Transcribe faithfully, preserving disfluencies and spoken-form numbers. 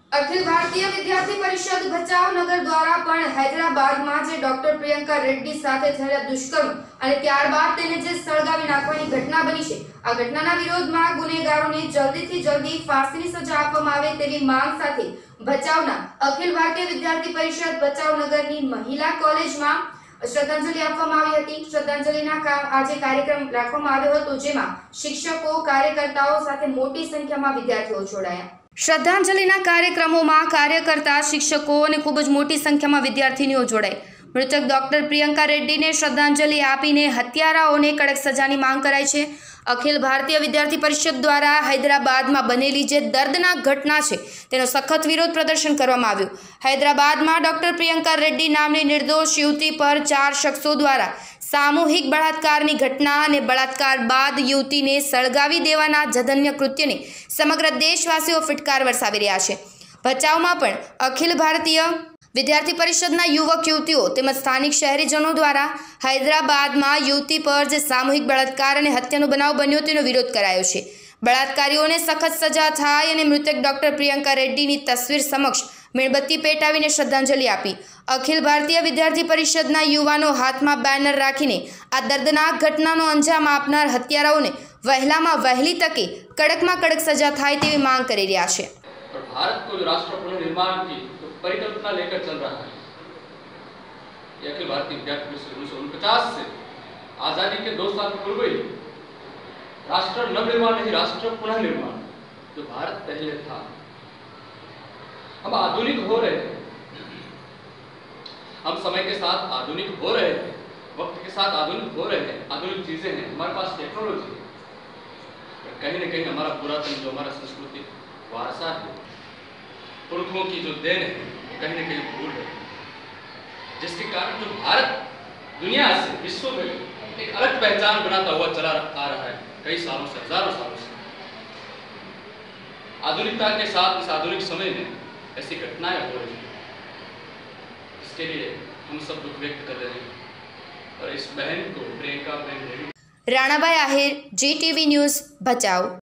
अखिल भारतीय विद्यार्थी परिषद भचाउ नगर द्वारा पण हैदराबादમાં જે ડોક્ટર પ્રિયંકા રેડ્ડી સાથે થયેલા દુષ્કર્મ અને ત્યારબાદ તેને જે સળગાવી નાખવાની ઘટના બની છે, આ ઘટનાના વિરોધમાં ગુનેગારોને જલ્દીથી જલ્દી ફાંસીની સજા આપવામાં આવે તેવી માંગ સાથે ભચાઉના અખિલ ભારતીય વિદ્યાર્થી પરિષદ ભચાઉ નગરની મહિલા કોલેજમાં શ્રદ્ધાંજલિ આપવામાં આવી હતી। શ્રદ્ધાંજલિના આજે કાર્યક્રમ રાખવામાં આવ્યો હતો, જેમાં શિક્ષકો, કાર્યકર્તાઓ સાથે મોટી સંખ્યામાં વિદ્યાર્થીઓ જોડાયા। श्रद्धांजलिना कार्यक्रमों कार्यकर्ता, शिक्षकों और खूब ज मोटी संख्या में विद्यार्थिनीओ जोड़ाई। मृतक डॉक्टर प्रियंका रेड्डी ने श्रद्धांजलि आपीने हत्याराओने कड़क सजानी मांग कराई छे। अखिल भारतीय विद्यार्थी परिषद द्वारा हैदराबाद में बनेली जे दर्दनाक घटना है तेनो सखत विरोध प्रदर्शन करवामां आव्युं। हैदराबाद में डॉक्टर प्रियंका रेड्डी नामनी निर्दोष युवती पर चार शख्सों द्वारा सामूहिक बलात्कारनी घटना और बलात्कार बाद युवती ने सळगावी देवाना जघन्य कृत्यने समग्र देशवासीओ फटकार वरसावी रह्या छे। भचाउमां पण अखिल भारतीय विद्यार्थी परिषदना युवक युवतीओ तेमज स्थानिक शहेरीजनों द्वारा हैदराबाद में युवती पर जे सामूहिक बलात्कार और हत्यानो बनाव बन्यो तेनो विरोध करायो छे। बलात्कारीओने सखत सजा थाय अने मृतक डॉक्टर प्रियंका रेड्डीनी तस्वीर समक्ष मीणबत्ती पेटावीने श्रद्धांजलि आपी। अखिल भारतीय विद्यार्थी परिषदना युवानो हाथ में बेनर राखीने आ दर्दनाक घटनानो अंजाम आपनार हत्याराओने वहेलामां वहेली तके कड़कमां कड़क सजा थाय तेवी मांग करी रह्या छे। और भारत को जो राष्ट्र पुनर्निर्माण की तो परिकल्पना लेकर चल रहा है, ये अखिल भारतीय विद्यार्थी परिषद उन्नीस सौ उनपचास से आजादी के दो साल पूर्व ही राष्ट्र नवनिर्माण नहीं, राष्ट्र पुनः निर्माण जो भारत पहले था, हम आधुनिक हो रहे हैं, हम समय के साथ आधुनिक हो रहे हैं, वक्त के साथ आधुनिक हो रहे हैं, आधुनिक चीजें हैं, हमारे पास टेक्नोलॉजी है, कहीं न कहीं हमारा पुरातन जो हमारा सांस्कृतिक वारसा है, पुरखों की जो देन है, कहीं न कहीं भूल है, जिसके कारण जो भारत दुनिया से विश्व में एक अलग पहचान बनाता हुआ चला आ रहा है कई सालों से, हजारों सालों से। आधुनिकता के साथ इस आधुनिक समय में ऐसी घटनाएं हो रही हैं, इसके लिए हम सब दुख व्यक्त कर रहे हैं और इस बहन को प्रियंका बहन राणाबाई आहेर, जी टीवी न्यूज़, भचाउ।